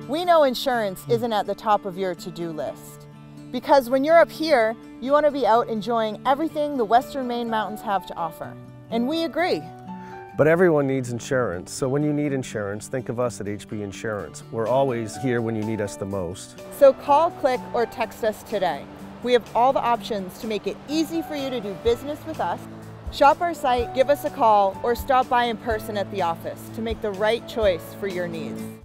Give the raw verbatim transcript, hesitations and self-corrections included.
We know insurance isn't at the top of your to-do list. Because when you're up here, you want to be out enjoying everything the Western Maine mountains have to offer. And we agree. But everyone needs insurance, so when you need insurance, think of us at H B Insurance. We're always here when you need us the most. So call, click, or text us today. We have all the options to make it easy for you to do business with us. Shop our site, give us a call, or stop by in person at the office to make the right choice for your needs.